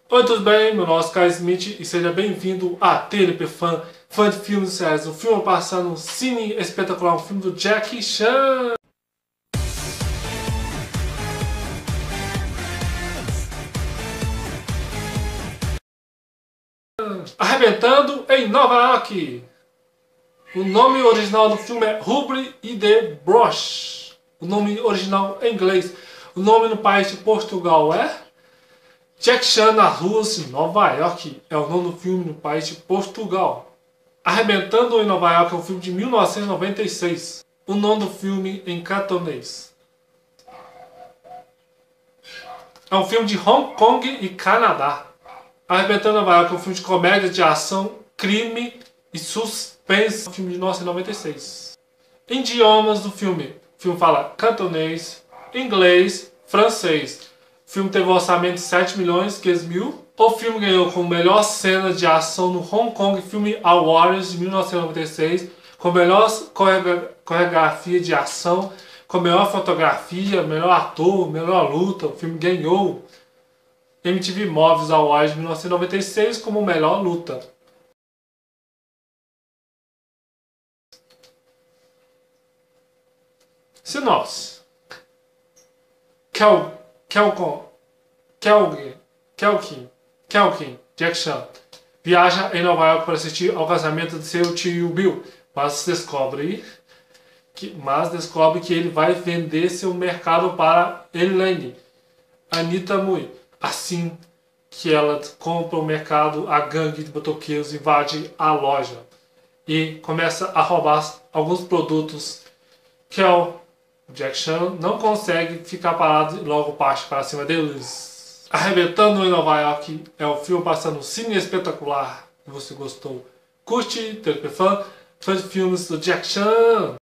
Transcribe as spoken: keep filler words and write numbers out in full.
Oi, tudo bem? Meu nome é Oscar Smith e seja bem-vindo a T L P Fã, fã de filmes e séries. Um filme passando um cine espetacular, um filme do Jackie Chan. Arrebentando em Nova York. O nome original do filme é Ruby e the Brush. O nome original em inglês. O nome no país de Portugal é Jackie Chan nas ruas de Nova York. É o nome do filme no país de Portugal. Arrebentando em Nova York é um filme de mil novecentos e noventa e seis. O nome do filme em cantonês. É um filme de Hong Kong e Canadá. Arrebentando em Nova York é um filme de comédia, de ação, crime e suspense. É um filme de mil novecentos e noventa e seis. Idiomas do filme. O filme fala cantonês, inglês, francês. O filme teve um orçamento de sete milhões e quinhentos mil. O filme ganhou como melhor cena de ação no Hong Kong Film Awards de mil novecentos e noventa e seis, com melhor coreografia de ação, com melhor fotografia, melhor ator, melhor luta. O filme ganhou M T V Movies Awards de mil novecentos e noventa e seis como melhor luta. Sinopse. Kel, Kelcon, Kelgin, Kelkin, Kelkin, Jackie Chan viaja em Nova York para assistir ao casamento de seu tio Bill, mas descobre que, mas descobre que ele vai vender seu mercado para Elaine, Anita Mui. Assim que ela compra o mercado, a gangue de motoqueiros invade a loja e começa a roubar alguns produtos. Kel, Jackie Chan não consegue ficar parado e logo parte para cima deles. Arrebentando em Nova York é o filme passando um cine espetacular. Se você gostou, curte, T L P Fã, fã de filmes do Jackie Chan.